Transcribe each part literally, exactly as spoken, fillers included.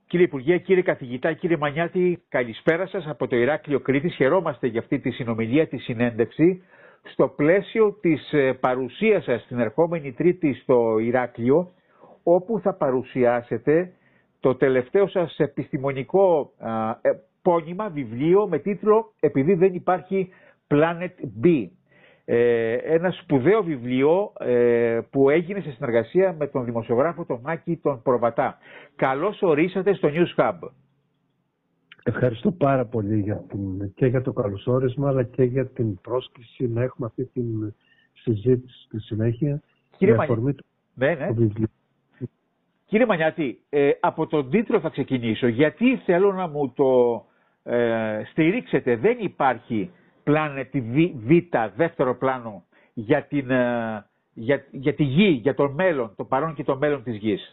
Κύριε Υπουργέ, κύριε Καθηγητά, κύριε Μανιάτη, καλησπέρα σας από το Ηράκλειο Κρήτης. Χαιρόμαστε για αυτή τη συνομιλία, τη συνέντευξη, στο πλαίσιο της παρουσίας σας την ερχόμενη Τρίτη στο Ηράκλειο, όπου θα παρουσιάσετε το τελευταίο σας επιστημονικό α, πόνημα, βιβλίο με τίτλο «Επειδή δεν υπάρχει Planet B». Ε, ένα σπουδαίο βιβλίο ε, που έγινε σε συνεργασία με τον δημοσιογράφο τον Μάκη τον Προβατά. Καλώς ορίσατε στο News Hub. Ευχαριστώ πάρα πολύ για την, και για το καλωσόρισμα, αλλά και για την πρόσκληση να έχουμε αυτή την συζήτηση στη συνέχεια. Κύριε, Μανι... ναι, ναι. Κύριε Μανιάτη, ε, από τον τίτλο θα ξεκινήσω. Γιατί θέλω να μου το ε, στηρίξετε. Δεν υπάρχει Planet Β, δεύτερο πλάνο, για, την, για, για τη Γη, για το μέλλον, το παρόν και το μέλλον της Γης.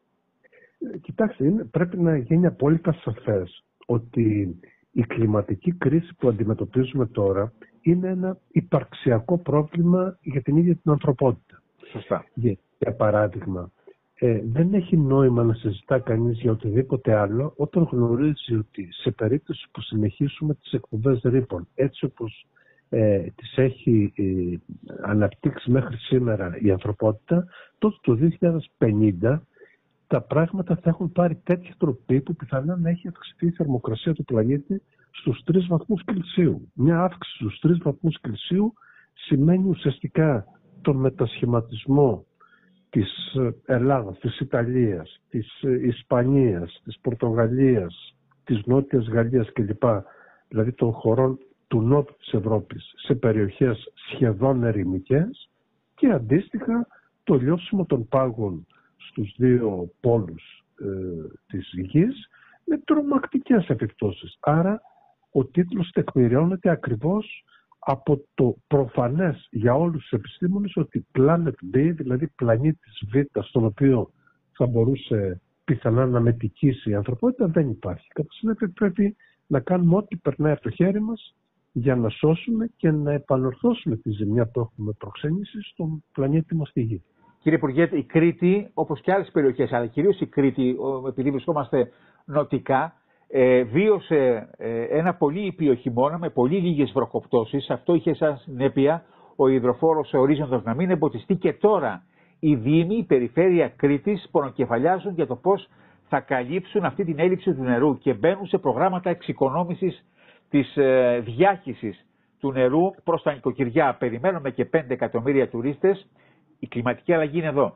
Κοιτάξτε, είναι, πρέπει να γίνει απόλυτα σαφές ότι η κλιματική κρίση που αντιμετωπίζουμε τώρα είναι ένα υπαρξιακό πρόβλημα για την ίδια την ανθρωπότητα. Σωστά. Για, για παράδειγμα, ε, δεν έχει νόημα να συζητά κανείς για οτιδήποτε άλλο όταν γνωρίζει ότι σε περίπτωση που συνεχίσουμε τις εκπομπές ρήπων έτσι όπως ε, τις έχει ε, αναπτύξει μέχρι σήμερα η ανθρωπότητα, τότε το δύο χιλιάδες πενήντα τα πράγματα θα έχουν πάρει τέτοια τροπή που πιθανά να έχει αυξηθεί η θερμοκρασία του πλανήτη στους τρεις βαθμούς Κελσίου. Μια αύξηση στους τρεις βαθμούς Κελσίου σημαίνει ουσιαστικά τον μετασχηματισμό της Ελλάδας, της Ιταλίας, της Ισπανίας, της Πορτογαλίας, της Νότιας Γαλλίας κλπ. Δηλαδή των χωρών του Νότου της Ευρώπης σε περιοχές σχεδόν ερημικές και αντίστοιχα το λιώσιμο των πάγων στους δύο πόλους ε, της γης με τρομακτικές επιπτώσεις. Άρα ο τίτλος τεκμηριώνεται ακριβώς από το προφανές για όλους τους επιστήμονες ότι Planet B, δηλαδή πλανήτης Β, στον οποίο θα μπορούσε πιθανά να μετικήσει η ανθρωπότητα, δεν υπάρχει. Κατά συνέπεια πρέπει να κάνουμε ό,τι περνάει από το χέρι μας για να σώσουμε και να επανορθώσουμε τη ζημιά που έχουμε προξένηση στον πλανήτη μας τη Γη. Κύριε Υπουργέ, η Κρήτη, όπως και άλλες περιοχές, αλλά κυρίως η Κρήτη, επειδή βρισκόμαστε νοτικά, ε, βίωσε ε, ένα πολύ ήπιο χειμώνα με πολύ λίγες βροχοπτώσεις. Αυτό είχε σαν συνέπεια ο υδροφόρος ορίζοντας να μην εμποτιστεί και τώρα οι δήμοι, η περιφέρεια Κρήτης πονοκεφαλιάζουν για το πώς θα καλύψουν αυτή την έλλειψη του νερού και μπαίνουν σε προγράμματα εξοικονόμησης της ε, διάχυσης του νερού προς τα νοικοκυριά. Περιμένουμε και πέντε εκατομμύρια τουρίστες. Η κλιματική αλλαγή είναι εδώ.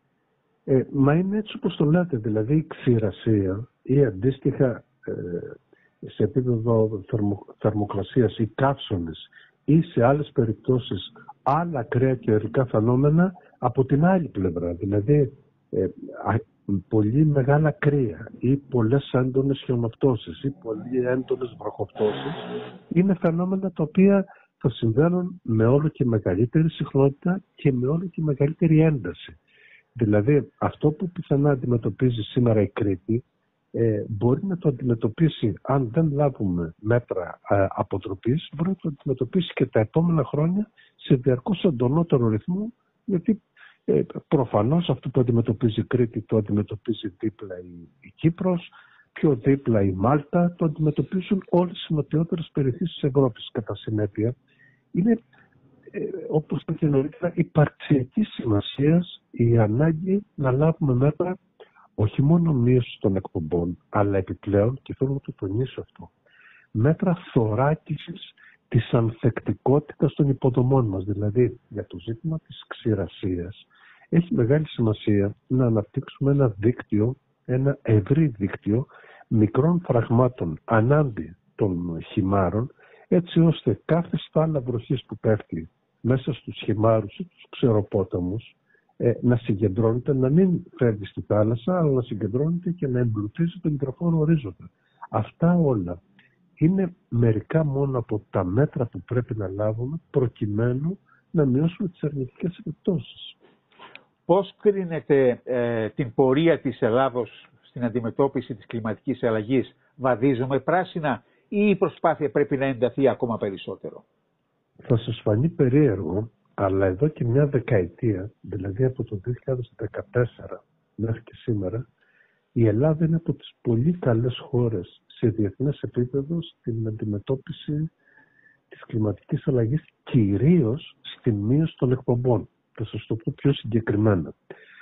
Ε, μα είναι έτσι όπως το λέτε, δηλαδή η ξηρασία ή αντίστοιχα ε, σε επίπεδο θερμο, θερμοκρασίας ή καύσονες ή σε άλλες περιπτώσεις άλλα ακραία καιρικά φαινόμενα από την άλλη πλευρά. Δηλαδή ε, α, πολύ μεγάλα κρύα ή πολλές έντονες χιονοπτώσεις ή πολύ έντονες βροχοπτώσεις είναι φαινόμενα τα οποία θα συμβαίνουν με όλο και μεγαλύτερη συχνότητα και με όλο και μεγαλύτερη ένταση. Δηλαδή αυτό που πιθανά αντιμετωπίζει σήμερα η Κρήτη ε, μπορεί να το αντιμετωπίσει, αν δεν λάβουμε μέτρα ε, αποτροπής, μπορεί να το αντιμετωπίσει και τα επόμενα χρόνια σε διαρκώς εντονότερο ρυθμό, γιατί ε, προφανώς αυτό που αντιμετωπίζει η Κρήτη το αντιμετωπίζει δίπλα η, η Κύπρος, πιο δίπλα η Μάλτα, το αντιμετωπίζουν όλες οι νοτιότερες περιοχές της Ευρώπης. Κατά συνέπεια, είναι, ε, όπως είπα και νωρίτερα, υπαρξιακής σημασίας η ανάγκη να λάβουμε μέτρα όχι μόνο μείωση των εκπομπών, αλλά επιπλέον, και θέλω να το τονίσω αυτό, μέτρα θωράκισης της ανθεκτικότητας των υποδομών μας. Δηλαδή, για το ζήτημα της ξηρασίας, έχει μεγάλη σημασία να αναπτύξουμε ένα δίκτυο, ένα ευρύ δίκτυο μικρών φραγμάτων ανάντι των χυμάρων, έτσι ώστε κάθε στάλα βροχής που πέφτει μέσα στους χυμάρους ή τους ξεροπόταμους ε, να συγκεντρώνεται, να μην φεύγει στη θάλασσα, αλλά να συγκεντρώνεται και να εμπλουτίζει τον υδροφόρο ορίζοντα. Αυτά όλα είναι μερικά μόνο από τα μέτρα που πρέπει να λάβουμε προκειμένου να μειώσουμε τις αρνητικές επιπτώσεις. Πώς κρίνετε ε, την πορεία της Ελλάδος στην αντιμετώπιση της κλιματικής αλλαγής? Βαδίζουμε πράσινα ή η προσπάθεια πρέπει να ενταθεί ακόμα περισσότερο? Θα σας φανεί περίεργο, αλλά εδώ και μια δεκαετία, δηλαδή από το δύο χιλιάδες δεκατέσσερα μέχρι και σήμερα, Η Ελλάδα είναι από τις πολύ καλές χώρες σε διεθνές επίπεδο στην αντιμετώπιση της κλιματικής αλλαγής, κυρίως στην μείωση των εκπομπών. Θα σας το πω πιο συγκεκριμένα.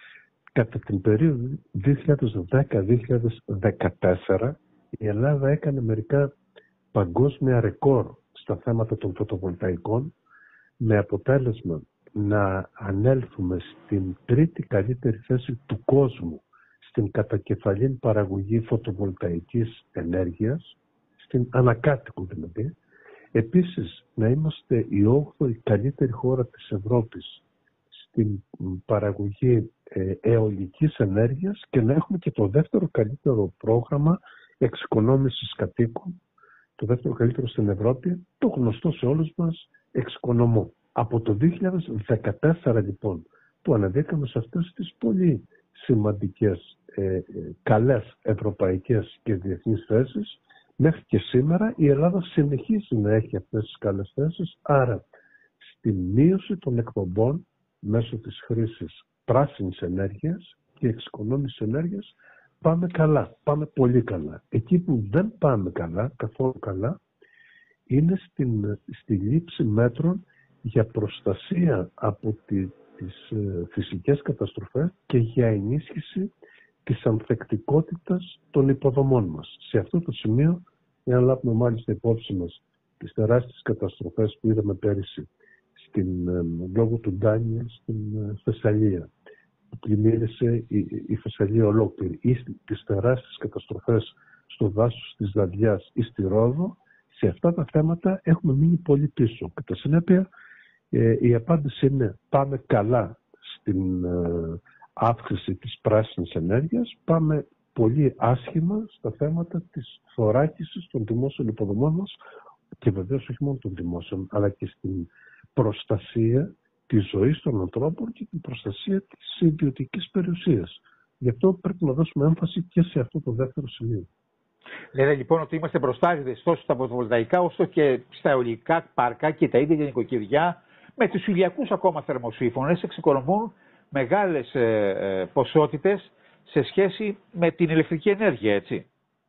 Κατά την περίοδο δύο χιλιάδες δέκα με δύο χιλιάδες δεκατέσσερα η Ελλάδα έκανε μερικά παγκόσμια ρεκόρ στα θέματα των φωτοβολταϊκών, με αποτέλεσμα να ανέλθουμε στην τρίτη καλύτερη θέση του κόσμου στην κατακεφαλήν παραγωγή φωτοβολταϊκής ενέργειας, στην ανακάτοικο δηλαδή. Επίσης, να είμαστε η όγδοη καλύτερη χώρα της Ευρώπης στην παραγωγή ε, αιωλικής ενέργειας και να έχουμε και το δεύτερο καλύτερο πρόγραμμα εξοικονόμησης κατοίκων, το δεύτερο καλύτερο στην Ευρώπη, το γνωστό σε όλους μας εξοικονομώ. Από το δύο χιλιάδες δεκατέσσερα λοιπόν που αναδείχαμε σε αυτές τις πολύ σημαντικές, ε, καλές ευρωπαϊκές και διεθνείς θέσεις, μέχρι και σήμερα η Ελλάδα συνεχίζει να έχει αυτές τις καλές θέσεις, άρα στη μείωση των εκπομπών μέσω της χρήσης πράσινης ενέργειας και εξοικονόμησης ενέργειας πάμε καλά, πάμε πολύ καλά. Εκεί που δεν πάμε καλά, καθόλου καλά, είναι στην, στη λήψη μέτρων για προστασία από τη, τις ε, φυσικές καταστροφές και για ενίσχυση της ανθεκτικότητας των υποδομών μας. Σε αυτό το σημείο, εάν λάβουμε μάλιστα υπόψη μας τις τεράστιες καταστροφές που είδαμε πέρυσι στην, ε, λόγω του Ντάνιελ στην ε, Θεσσαλία, που πλημμύρισε η, η Θεσσαλία ολόκληρη, ή τις τεράστιες καταστροφές στο δάσος της Δαδιάς ή στη Ρόδο, σε αυτά τα θέματα έχουμε μείνει πολύ πίσω. Κατά συνέπεια, ε, η απάντηση είναι πάμε καλά στην ε, αύξηση της πράσινης ενέργειας, πάμε πολύ άσχημα στα θέματα της θωράκισης των δημόσιων υποδομών μας και βεβαίως όχι μόνο των δημόσιων, αλλά και στην προστασία της ζωής των ανθρώπων και την προστασία της ιδιωτικής περιουσίας. Γι' αυτό πρέπει να δώσουμε έμφαση και σε αυτό το δεύτερο σημείο. Λέτε λοιπόν ότι είμαστε μπροστάριδες τόσο στα φωτοβολταϊκά όσο και στα αιωλικά πάρκα και τα ίδια για νοικοκυριά, με τους ηλιακούς ακόμα θερμοσύφωνες εξοικονομούν μεγάλες ε, ε, ποσότητες σε σχέση με την ηλεκτρική ενέργεια, έτσι.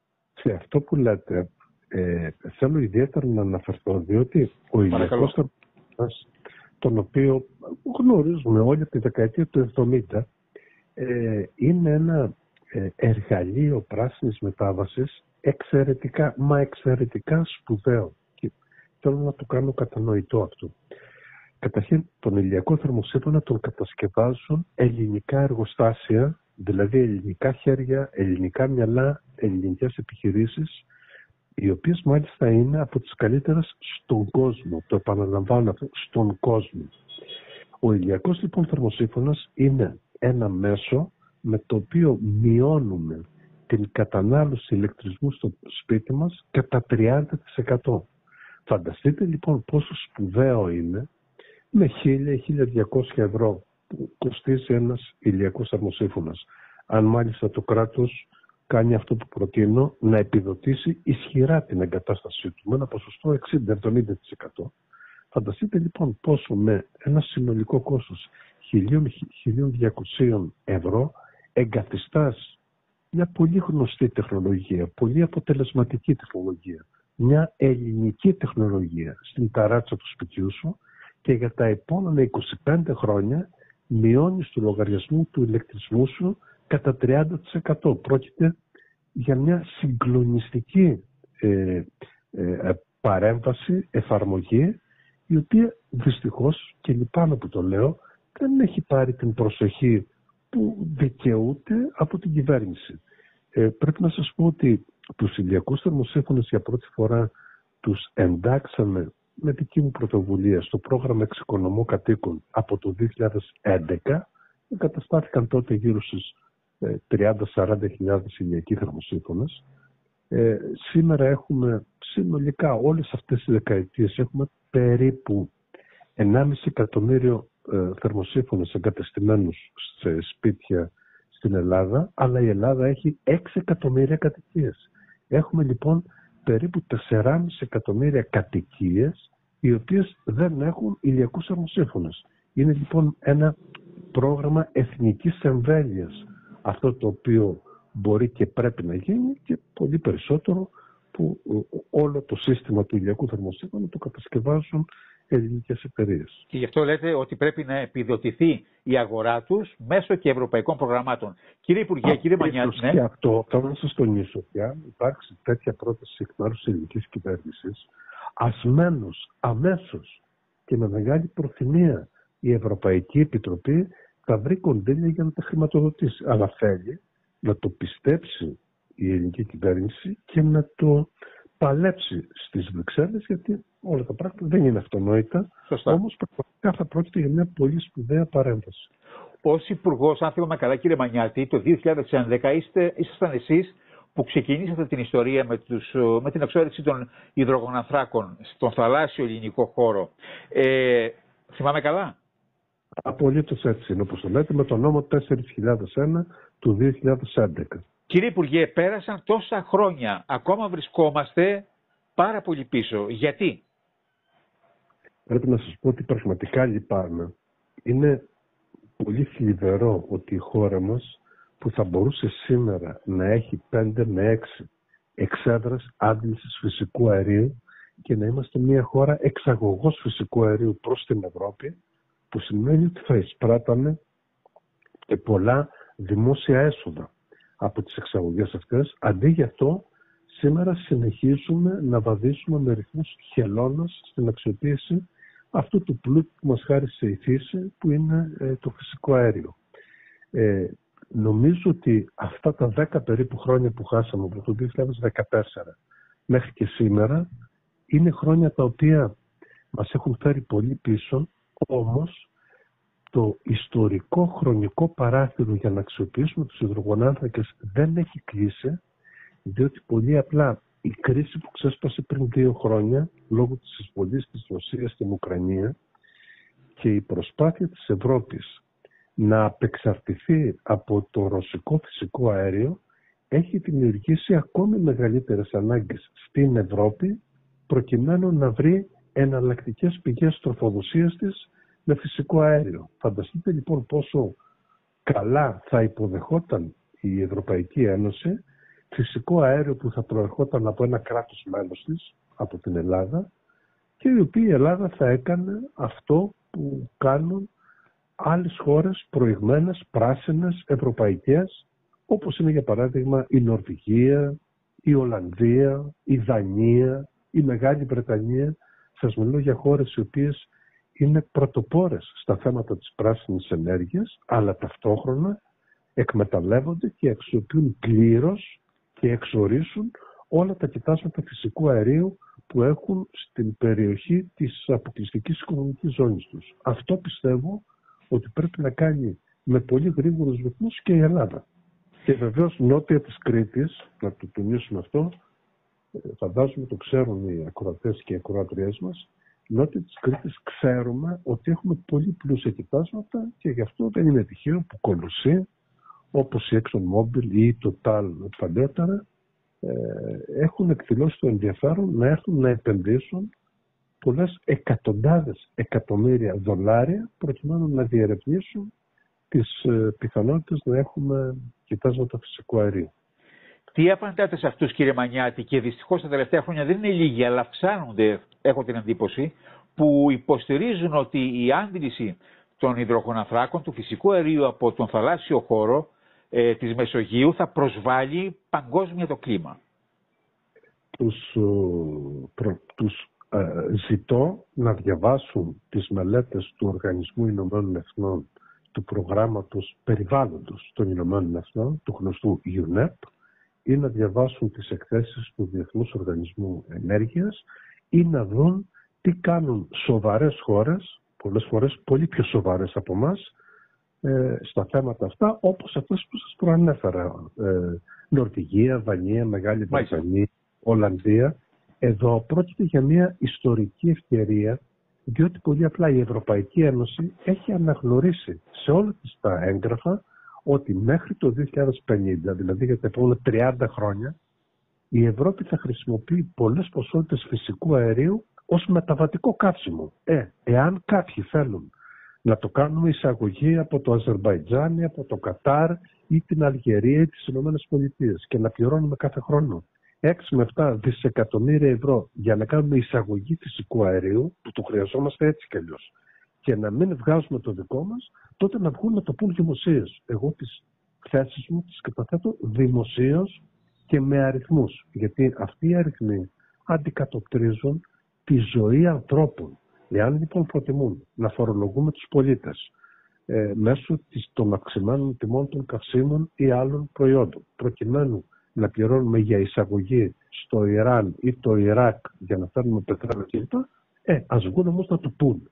Σε αυτό που λέτε, ε, θέλω ιδιαίτερα να αναφερθώ, διότι ο ηλιακός θερμοσύφωνας, τον οποίο γνωρίζουμε όλοι από τη δεκαετία του εβδομήντα, ε, είναι ένα ε, εργαλείο πράσινης μετάβασης εξαιρετικά, μα εξαιρετικά σπουδαίο. Και θέλω να το κάνω κατανοητό αυτό. Καταρχήν, τον ηλιακό θερμοσύφωνα τον κατασκευάζουν ελληνικά εργοστάσια, δηλαδή ελληνικά χέρια, ελληνικά μυαλά, ελληνικές επιχειρήσεις, οι οποίες μάλιστα είναι από τις καλύτερες στον κόσμο. Το επαναλαμβάνω αυτό, στον κόσμο. Ο ηλιακός λοιπόν θερμοσύφωνας είναι ένα μέσο με το οποίο μειώνουμε την κατανάλωση ηλεκτρισμού στο σπίτι μας κατά τριάντα τοις εκατό. Φανταστείτε λοιπόν πόσο σπουδαίο είναι με χίλια με χίλια διακόσια ευρώ που κοστίζει ένας ηλιακός θερμοσύφωνας. Αν μάλιστα το κράτος κάνει αυτό που προτείνω, να επιδοτήσει ισχυρά την εγκατάστασή του με ένα ποσοστό εξήντα με εβδομήντα τοις εκατό. Φανταστείτε λοιπόν πόσο με ένα συνολικό κόστος χίλια διακόσια ευρώ εγκαθιστάς μια πολύ γνωστή τεχνολογία, πολύ αποτελεσματική τεχνολογία, μια ελληνική τεχνολογία στην ταράτσα του σπιτιού σου και για τα επόμενα είκοσι πέντε χρόνια μειώνεις το λογαριασμό του ηλεκτρισμού σου κατά τριάντα τοις εκατό. Πρόκειται για μια συγκλονιστική ε, ε, παρέμβαση, εφαρμογή, η οποία δυστυχώς, και λυπάμαι που το λέω, δεν έχει πάρει την προσοχή που δικαιούται από την κυβέρνηση. Ε, πρέπει να σας πω ότι τους ηλιακούς θερμοσύφωνες για πρώτη φορά τους εντάξαμε με δική μου πρωτοβουλία στο πρόγραμμα εξοικονομώ κατοίκων από το δύο χιλιάδες έντεκα. Εγκαταστάθηκαν τότε γύρω στις τριάντα με σαράντα χιλιάδες ηλιακοί θερμοσύφωνες. Ε, σήμερα έχουμε συνολικά όλες αυτές τις δεκαετίες έχουμε περίπου ενάμιση εκατομμύριο ε, θερμοσύφωνες εγκατεστημένους σε σπίτια στην Ελλάδα, αλλά η Ελλάδα έχει έξι εκατομμύρια κατοικίες. Έχουμε λοιπόν περίπου τεσσεράμισι εκατομμύρια κατοικίες οι οποίες δεν έχουν ηλιακούς θερμοσύφωνες. Είναι λοιπόν ένα πρόγραμμα εθνικής εμβέλειας αυτό το οποίο μπορεί και πρέπει να γίνει και πολύ περισσότερο που όλο το σύστημα του ηλιακού θερμοσύφωνου το κατασκευάζουν ελληνικές εταιρείες. Και γι' αυτό λέτε ότι πρέπει να επιδοτηθεί η αγορά τους μέσω και ευρωπαϊκών προγραμμάτων. Κύριε Υπουργέ, κύριε Μανιάτη, ναι. Και αυτό θέλω να σας τονίσω ότι αν υπάρξει τέτοια πρόταση εκ μέρους της ελληνικής κυβέρνησης, ασμένως, αμέσως και με μεγάλη προθυμία η Ευρωπαϊκή Επιτροπή θα βρει κονδύλια για να τα χρηματοδοτήσει. Αλλά θέλει να το πιστέψει η ελληνική κυβέρνηση και να το παλέψει στις Βρυξέλλες, γιατί όλα τα πράγματα δεν είναι αυτονόητα. Σωστά. Όμως πραγματικά θα πρόκειται για μια πολύ σπουδαία παρέμβαση. Ως Υπουργός, αν θυμάμαι καλά, κύριε Μανιάτη, το δύο χιλιάδες έντεκα είστε, ήσασταν εσείς που ξεκινήσατε την ιστορία με, τους, με την εξόρυξη των υδρογονανθράκων στον θαλάσσιο ελληνικό χώρο. Ε, θυμάμαι καλά. Απολύτως έτσι είναι, όπως το λέτε, με τον νόμο τέσσερα χιλιάδες ένα του δύο χιλιάδες έντεκα. Κύριε Υπουργέ, πέρασαν τόσα χρόνια, ακόμα βρισκόμαστε πάρα πολύ πίσω. Γιατί? Πρέπει να σας πω ότι πραγματικά λυπάμαι. Είναι πολύ θλιβερό ότι η χώρα μας, που θα μπορούσε σήμερα να έχει πέντε με έξι εξέδρες άντλησης φυσικού αερίου και να είμαστε μια χώρα εξαγωγός φυσικού αερίου προς την Ευρώπη, που σημαίνει ότι θα εισπράταμε πολλά δημόσια έσοδα από τις εξαγωγές αυτές. Αντί γι' αυτό, σήμερα συνεχίζουμε να βαδίσουμε με ρυθμούς χελώνας στην αξιοποίηση αυτού του πλούτου που μας χάρισε η φύση, που είναι ε, το φυσικό αέριο. Ε, νομίζω ότι αυτά τα δέκα περίπου χρόνια που χάσαμε από το δύο χιλιάδες δεκατέσσερα μέχρι και σήμερα είναι χρόνια τα οποία μας έχουν φέρει πολύ πίσω, όμως το ιστορικό χρονικό παράθυρο για να αξιοποιήσουμε τους υδρογονάνθρακες δεν έχει κλείσει, διότι πολύ απλά η κρίση που ξέσπασε πριν δύο χρόνια λόγω της εισβολής της Ρωσίας στην Ουκρανία και η προσπάθεια της Ευρώπης να απεξαρτηθεί από το ρωσικό φυσικό αέριο έχει δημιουργήσει ακόμη μεγαλύτερες ανάγκες στην Ευρώπη προκειμένου να βρει εναλλακτικές πηγές τροφοδοσίας της με φυσικό αέριο. Φανταστείτε λοιπόν πόσο καλά θα υποδεχόταν η Ευρωπαϊκή Ένωση φυσικό αέριο που θα προερχόταν από ένα κράτος μέλος της, από την Ελλάδα, και η οποία η Ελλάδα θα έκανε αυτό που κάνουν άλλες χώρες προηγμένες, πράσινες, ευρωπαϊκές, όπως είναι για παράδειγμα η Νορβηγία, η Ολλανδία, η Δανία, η Μεγάλη Βρετανία. Σας μιλώ για χώρες οι οποίες είναι πρωτοπόρες στα θέματα της πράσινης ενέργειας, αλλά ταυτόχρονα εκμεταλλεύονται και αξιοποιούν πλήρως και εξορίσουν όλα τα κοιτάσματα φυσικού αερίου που έχουν στην περιοχή της αποκλειστικής οικονομικής ζώνης τους. Αυτό πιστεύω ότι πρέπει να κάνει με πολύ γρήγορους ρυθμούς και η Ελλάδα. Και βεβαίως νότια της Κρήτης, να το τονίσουμε αυτό, φαντάζομαι το ξέρουν οι ακροατές και οι ακροατριές μας, νότια της Κρήτης ξέρουμε ότι έχουμε πολύ πλούσια κοιτάσματα και γι' αυτό δεν είναι τυχαίο που Κολοσσή, όπως η ExxonMobil ή η Total παλιότερα, ε, έχουν εκδηλώσει το ενδιαφέρον να έρθουν να επενδύσουν πολλές εκατοντάδες εκατομμύρια δολάρια προκειμένου να διερευνήσουν τις ε, πιθανότητες να έχουμε κοιτάσματα φυσικού αερίου. Τι απαντάτε σε αυτούς, κύριε Μανιάτη, και δυστυχώς τα τελευταία χρόνια δεν είναι λίγοι, αλλά αυξάνονται, έχω την εντύπωση, που υποστηρίζουν ότι η άντληση των υδρογονανθράκων, του φυσικού αερίου από τον θαλάσσιο χώρο ε, της Μεσογείου θα προσβάλλει παγκόσμια το κλίμα. Τους, προ, τους ε, ζητώ να διαβάσουν τις μελέτες του Οργανισμού Ηνωμένων Εθνών, του προγράμματος περιβάλλοντος των Ηνωμένων Εθνών, του γνωστού γιου νεπ, ή να διαβάσουν τις εκθέσεις του Διεθνούς Οργανισμού Ενέργειας ή να δουν τι κάνουν σοβαρές χώρες, πολλές φορές πολύ πιο σοβαρές από εμάς, ε, στα θέματα αυτά, όπως αυτές που σας προανέφερα. Ε, Νορβηγία, Δανία, Μεγάλη Βρετανία, Ολλανδία. Εδώ πρόκειται για μια ιστορική ευκαιρία, διότι πολύ απλά η Ευρωπαϊκή Ένωση έχει αναγνωρίσει σε όλα τις τα έγγραφα ότι μέχρι το δύο χιλιάδες πενήντα, δηλαδή για τα επόμενα τριάντα χρόνια, η Ευρώπη θα χρησιμοποιεί πολλές ποσότητες φυσικού αερίου ως μεταβατικό καύσιμο. Ε, εάν κάποιοι θέλουν να το κάνουμε εισαγωγή από το Αζερμπαϊτζάν, από το Κατάρ ή την Αλγερία ή τις Ηνωμένες Πολιτείες και να πληρώνουμε κάθε χρόνο έξι με επτά δισεκατομμύρια ευρώ για να κάνουμε εισαγωγή φυσικού αερίου, που το χρειαζόμαστε έτσι κι αλλιώς, και να μην βγάζουμε το δικό μας, τότε να βγουν να το πούν δημοσίως. Εγώ τις θέσεις μου τις καταθέτω δημοσίως και με αριθμούς. Γιατί αυτοί οι αριθμοί αντικατοπτρίζουν τη ζωή ανθρώπων. Εάν λοιπόν προτιμούν να φορολογούμε τους πολίτες ε, μέσω της, των αυξημένων τιμών των καυσίμων ή άλλων προϊόντων, προκειμένου να πληρώνουμε για εισαγωγή στο Ιράν ή το Ιράκ για να φέρνουμε πετρέλαιο κλπ. Ε, ας βγουν όμως να το πούν.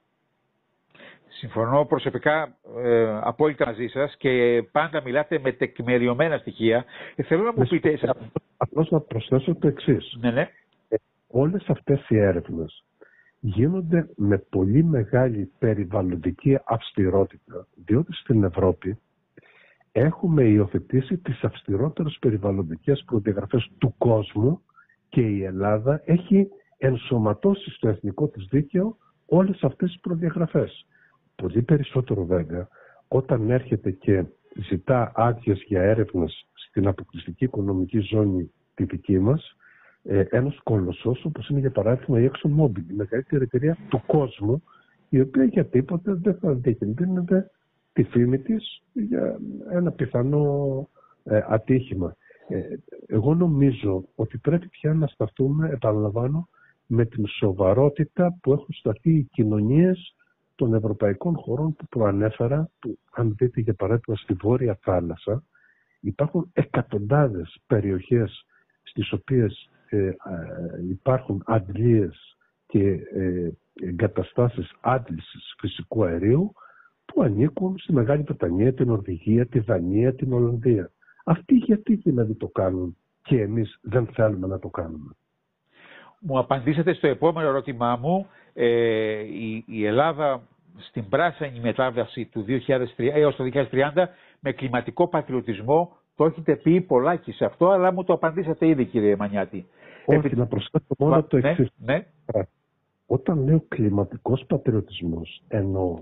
Συμφωνώ προσωπικά ε, απόλυτα μαζί σας και πάντα μιλάτε με τεκμηριωμένα στοιχεία. Ε, θέλω να μου με πείτε... Σας... Απλώς να προσθέσω το εξής. Ναι, ναι. Ε, όλες αυτές οι έρευνες γίνονται με πολύ μεγάλη περιβαλλοντική αυστηρότητα, διότι στην Ευρώπη έχουμε υιοθετήσει τις αυστηρότερες περιβαλλοντικές προδιαγραφές του κόσμου και η Ελλάδα έχει ενσωματώσει στο εθνικό της δίκαιο όλες αυτές τις προδιαγραφές. Πολύ περισσότερο βέβαια όταν έρχεται και ζητά άδειες για έρευνες στην αποκλειστική οικονομική ζώνη τη δική μας, ε, ένας κολοσσός όπως είναι για παράδειγμα η ExxonMobil, η μεγαλύτερη εταιρεία του κόσμου, η οποία για τίποτε δεν θα διακινδύνεται τη φήμη της για ένα πιθανό ε, ατύχημα. Ε, εγώ νομίζω ότι πρέπει πια να σταθούμε, επαναλαμβάνω, με την σοβαρότητα που έχουν σταθεί οι κοινωνίες των ευρωπαϊκών χωρών που προανέφερα, που αν δείτε για παράδειγμα στη Βόρεια Θάλασσα, υπάρχουν εκατοντάδες περιοχές στις οποίες ε, ε, υπάρχουν αντλίες και ε, εγκαταστάσεις άντλησης φυσικού αερίου που ανήκουν στη Μεγάλη Βρετανία, την Νορβηγία, τη Δανία, την Ολλανδία. Αυτοί γιατί δηλαδή το κάνουν και εμείς δεν θέλουμε να το κάνουμε? Μου απαντήσατε στο επόμενο ερώτημά μου. Ε, η, η Ελλάδα στην πράσινη μετάβαση του δύο χιλιάδες τριάντα, έως το δύο χιλιάδες τριάντα με κλιματικό πατριωτισμό, το έχετε πει πολλάκι σε αυτό, αλλά μου το απαντήσατε ήδη, κύριε Μανιάτη. Όχι, Επί... να προσθέσω μόνο Μα, το εξής. Ναι, ναι. Όταν λέω κλιματικός πατριωτισμός, εννοώ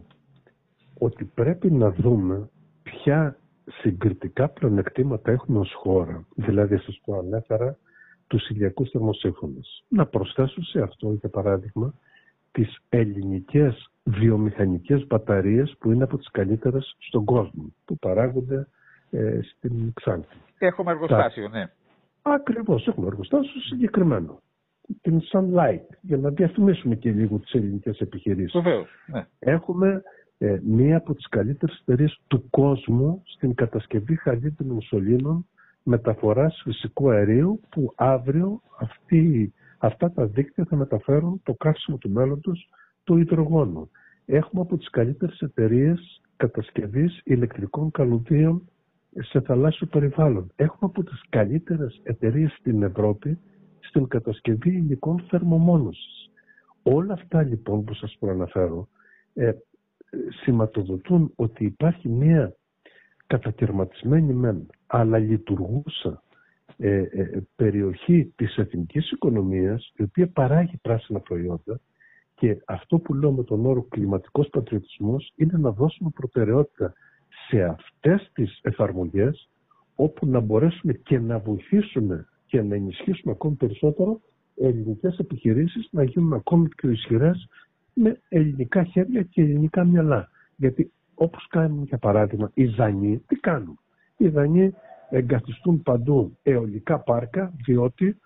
ότι πρέπει να δούμε ποια συγκριτικά πλεονεκτήματα έχουμε ως χώρα. Δηλαδή, σας το ανέφερα, τους ηλιακούς θερμοσύφωνες. Να προσθέσω σε αυτό, για παράδειγμα, τις ελληνικές βιομηχανικές μπαταρίες που είναι από τις καλύτερες στον κόσμο, που παράγονται ε, στην Ξάνθη. Έχουμε εργοστάσιο, Τα... ναι. Ακριβώς, έχουμε εργοστάσιο συγκεκριμένο. Την Sunlight, για να διαφημίσουμε και λίγο τις ελληνικές επιχειρήσεις. Βεβαίως, ναι. Έχουμε ε, μία από τις καλύτερες εταιρείες του κόσμου στην κατασκευή χαλίδινων σωλήνων μεταφοράς φυσικού αερίου, που αύριο αυτοί, αυτά τα δίκτυα θα μεταφέρουν το καύσιμο του μέλλοντος, το υδρογόνο. Έχουμε από τις καλύτερες εταιρείες κατασκευής ηλεκτρικών καλωδίων σε θαλάσσιο περιβάλλον. Έχουμε από τις καλύτερες εταιρείες στην Ευρώπη στην κατασκευή υλικών θερμομόνωσης. Όλα αυτά λοιπόν που σας προαναφέρω ε, σηματοδοτούν ότι υπάρχει μια κατακαιρματισμένη μεν, αλλά λειτουργούσα ε, ε, περιοχή της εθνικής οικονομίας, η οποία παράγει πράσινα προϊόντα, και αυτό που λέω με τον όρο κλιματικός πατριωτισμός είναι να δώσουμε προτεραιότητα σε αυτές τις εφαρμογές, όπου να μπορέσουμε και να βοηθήσουμε και να ενισχύσουμε ακόμη περισσότερο ελληνικές επιχειρήσεις να γίνουν ακόμη πιο ισχυρές με ελληνικά χέρια και ελληνικά μυαλά. Γιατί όπως κάνουν για παράδειγμα οι Δανείοι, τι κάνουν? Οι Δανείοι εγκαθιστούν παντού αιωλικά πάρκα, διότι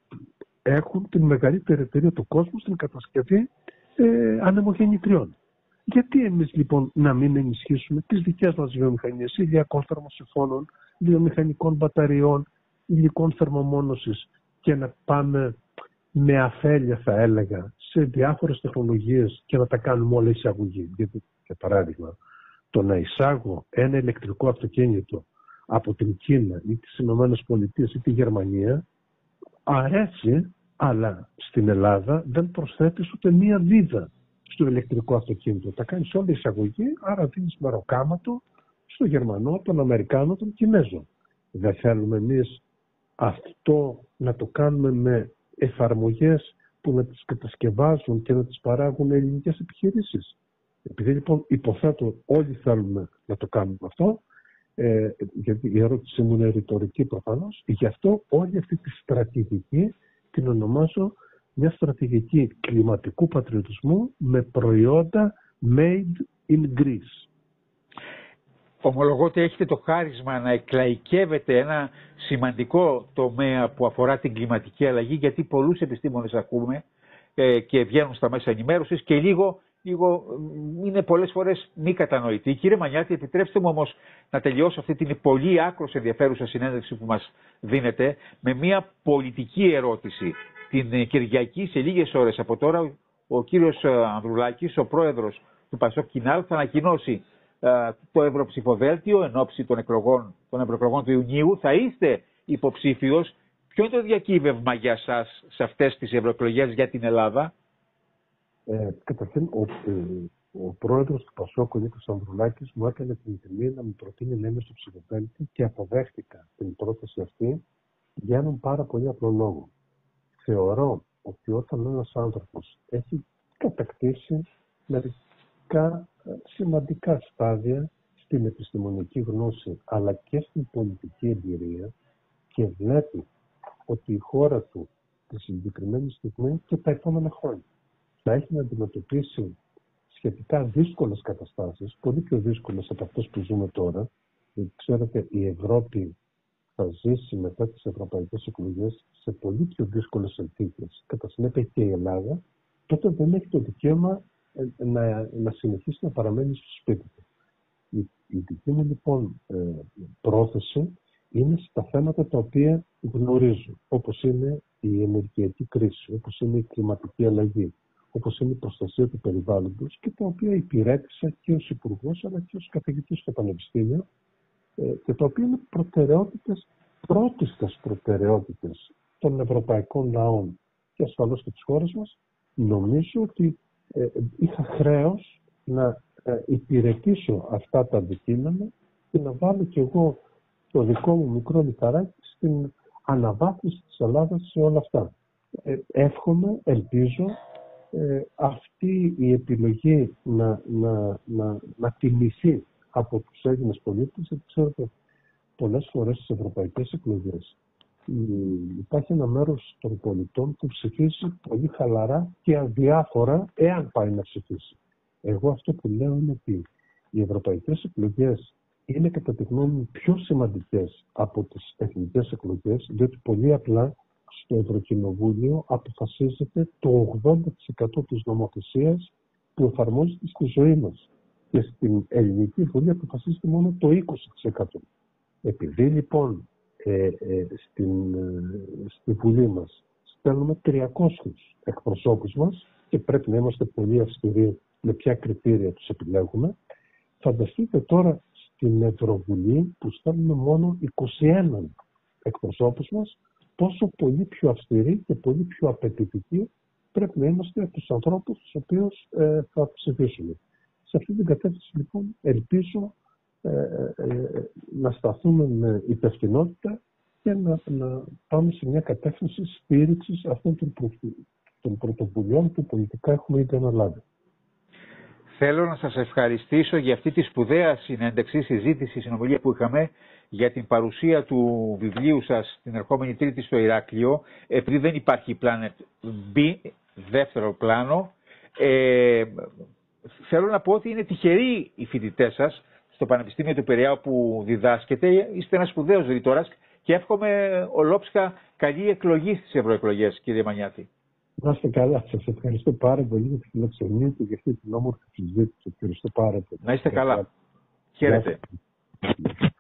έχουν την μεγαλύτερη εταιρεία του κόσμου στην κατασκευή ε, ανεμογεννητριών. Γιατί εμείς λοιπόν να μην ενισχύσουμε τις δικές μας βιομηχανίες ηλιακών θερμοσυφώνων, βιομηχανικών μπαταριών, υλικών θερμομόνωσης, και να πάμε με αφέλεια, θα έλεγα, σε διάφορες τεχνολογίες και να τα κάνουμε όλα εισαγωγή? Γιατί, για παράδειγμα, το να εισάγω ένα ηλεκτρικό αυτοκίνητο από την Κίνα ή τις Ηνωμένες Πολιτείες ή τη Γερμανία αρέσει, αλλά στην Ελλάδα δεν προσθέτεις ούτε μία βίδα στο ηλεκτρικό αυτοκίνητο. Τα κάνεις όλα εισαγωγή, άρα δίνεις μεροκάματο στο Γερμανό, τον Αμερικάνο, τον Κινέζο. Δεν θέλουμε εμείς αυτό να το κάνουμε με εφαρμογές που να τις κατασκευάζουν και να τις παράγουν ελληνικές επιχειρήσεις? Επειδή λοιπόν υποθέτω όλοι θέλουμε να το κάνουμε αυτό, Ε, γιατί η ερώτησή μου είναι ρητορική προφανώς. Γι' αυτό όλη αυτή τη στρατηγική την ονομάζω μια στρατηγική κλιματικού πατριωτισμού με προϊόντα made in Greece. Ομολογώ ότι έχετε το χάρισμα να εκλαϊκεύετε ένα σημαντικό τομέα που αφορά την κλιματική αλλαγή, γιατί πολλούς επιστήμονες ακούμε ε, και βγαίνουν στα μέσα ενημέρωσης και λίγο, λίγο είναι πολλές φορές μη κατανοητοί. Κύριε Μανιάτη, επιτρέψτε μου όμως να τελειώσω αυτή την πολύ άκρως ενδιαφέρουσα συνέντευξη που μας δίνετε με μια πολιτική ερώτηση. Την Κυριακή, σε λίγες ώρες από τώρα, ο κύριος Ανδρουλάκης, ο πρόεδρος του Πασόκ Κινάλ, θα ανακοινώσει το ευρωψηφοδέλτιο εν ώψη των, εκλογών, των ευρωεκλογών του Ιουνίου. Θα είστε υποψήφιος. Ποιο είναι το διακύβευμα για σας σε αυτές τις ευρωεκλογές για την Ελλάδα? Ε, καταρχήν, ο, ε, ο πρόεδρος του Πασόκ, ο Νίκος Ανδρουλάκης, μου έκανε την τιμή να μου προτείνει να είμαι στο ψηφοδέλτιο και αποδέχτηκα την πρόταση αυτή για έναν πάρα πολύ απλό λόγο. Θεωρώ ότι όταν ένας άνθρωπος έχει κατακτήσει μερικά σημαντικά στάδια στην επιστημονική γνώση αλλά και στην πολιτική εμπειρία και βλέπει ότι η χώρα του τη συγκεκριμένη στιγμή και τα επόμενα χρόνια θα έχει να αντιμετωπίσει σχετικά δύσκολες καταστάσεις, πολύ πιο δύσκολες από αυτές που ζούμε τώρα, γιατί ξέρετε η Ευρώπη θα ζήσει μετά τις ευρωπαϊκές εκλογές σε πολύ πιο δύσκολες συνθήκες, κατά συνέπεια και η Ελλάδα, τότε δεν έχει το δικαίωμα να, να συνεχίσει να παραμένει στο σπίτι του. Η, η δική μου λοιπόν ε, πρόθεση είναι στα θέματα τα οποία γνωρίζω, όπως είναι η ενεργειακή κρίση, όπως είναι η κλιματική αλλαγή, όπως είναι η προστασία του περιβάλλοντος και τα οποία υπηρέτησα και ως υπουργός αλλά και ως καθηγητής στο Πανεπιστήμιο ε, και τα οποία είναι προτεραιότητες, πρώτιστες προτεραιότητες των ευρωπαϊκών λαών και ασφαλώς και της χώρας μας. Νομίζω ότι ε, είχα χρέος να ε, υπηρετήσω αυτά τα αντικείμενα και να βάλω κι εγώ το δικό μου μικρό λιθαράκι στην αναβάθμιση της Ελλάδας σε όλα αυτά. Ε, εύχομαι, ελπίζω, ε, αυτή η επιλογή να, να, να, να τιμηθεί από τους Έλληνες πολίτες, γιατί ξέρετε, πολλές φορές στις ευρωπαϊκές εκλογές υπάρχει ένα μέρος των πολιτών που ψηφίζει πολύ χαλαρά και αδιάφορα εάν πάει να ψηφίσει. Εγώ αυτό που λέω είναι ότι οι ευρωπαϊκές εκλογές είναι κατά τη γνώμη μου πιο σημαντικές από τις εθνικές εκλογές, διότι πολύ απλά στο Ευρωκοινοβούλιο αποφασίζεται το ογδόντα τοις εκατό της νομοθεσίας που εφαρμόζεται στη ζωή μας. Και στην Ελληνική Βουλή αποφασίζεται μόνο το είκοσι τοις εκατό. Επειδή λοιπόν ε, ε, στην, ε, στη Βουλή μας στέλνουμε τριακόσιους εκπροσώπους μας και πρέπει να είμαστε πολύ αυστηροί με ποια κριτήρια τους επιλέγουμε, φανταστείτε τώρα στην Ευρωβουλή που στέλνουμε μόνο είκοσι ένα εκπροσώπους μας, πόσο πολύ πιο αυστηροί και πολύ πιο απαιτητικοί πρέπει να είμαστε από τους ανθρώπους τους οποίους ε, θα ψηφίσουμε. Σε αυτή την κατεύθυνση λοιπόν ελπίζω ε, ε, να σταθούμε με υπευθυνότητα και να, να πάμε σε μια κατεύθυνση στήριξης αυτών των, προ, των πρωτοβουλειών που πολιτικά έχουμε ήδη αναλάβει. Θέλω να σας ευχαριστήσω για αυτή τη σπουδαία συνέντευξη, συζήτηση, συνομιλία που είχαμε για την παρουσία του βιβλίου σας την ερχόμενη Τρίτη στο Ηράκλειο, επειδή δεν υπάρχει Planet B, δεύτερο πλάνο. Ε, θέλω να πω ότι είναι τυχεροί οι φοιτητές σας στο Πανεπιστήμιο του Πειραιά που διδάσκετε. Είστε ένας σπουδαίος ρητόρας και εύχομαι ολόψυχα καλή εκλογή στις ευρωεκλογές, κύριε Μανιάτη. Να είστε καλά. Σας ευχαριστώ πάρα πολύ για τη φιλοξενία και για αυτή την όμορφη συζήτηση. Ευχαριστώ πάρα πολύ. Να είστε καλά. Χαίρετε.